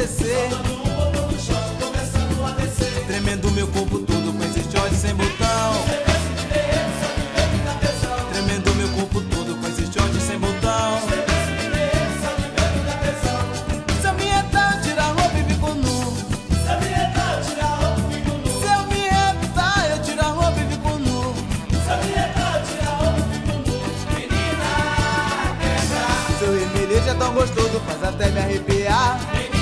descer. Tremendo meu corpo todo com esse short sem botão. Tremendo meu corpo todo com esse short sem botão. Se eu me retar, tira a roupa e fico nu. Se eu me retar, tira a roupa e fico nu. Se eu me retar, eu tiro a roupa e fico nu. Se eu me retar, tira a roupa e fico nu. Menina, quebra. Seu remeleixo é tão gostoso, faz até me arrepiar.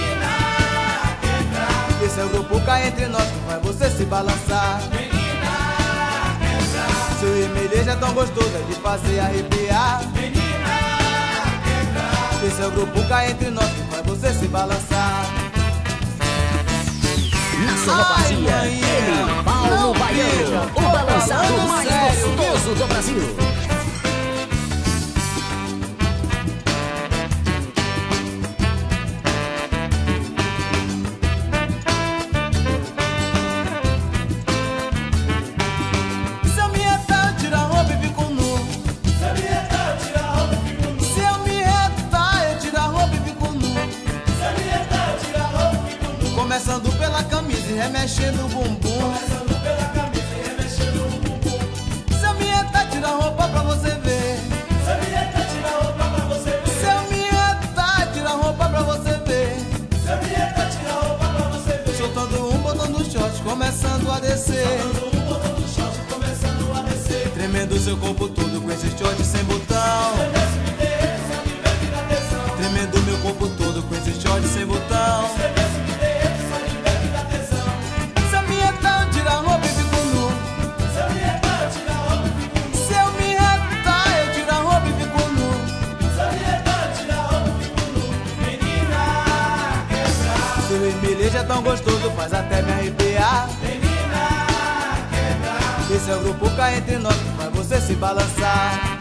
Esse é o grupo cá entre nós que faz você se balançar. Menina, quebra. Seu remeleixo é tão gostoso, é de fazer arrepiar. Menina, quebra. Esse é o grupo cá entre nós que faz você se balançar. Na sonoplastia, ele, Paulo Baiano, o balançado mais gostoso do Brasil. Começando pela camisa e remexendo o bumbum. Começando pela camisa e remexendo o bumbum. Se eu me retar, tira a roupa pra você ver. Se eu me retar, tira a roupa pra você ver. Se eu me retar, tira a roupa pra você ver. Se eu me retar, tira a roupa pra você ver. Soltando um botão do short, começando a descer. Soltando um botão do short, começando a descer. Tremendo seu corpo todo com esse short sem botão. Tremendo meu corpo todo com esse short sem botão. Seu remeleixo é tão gostoso, faz até me arrepiar. Menina, quebra. Esse é o grupo cá entre nós que faz você se balançar.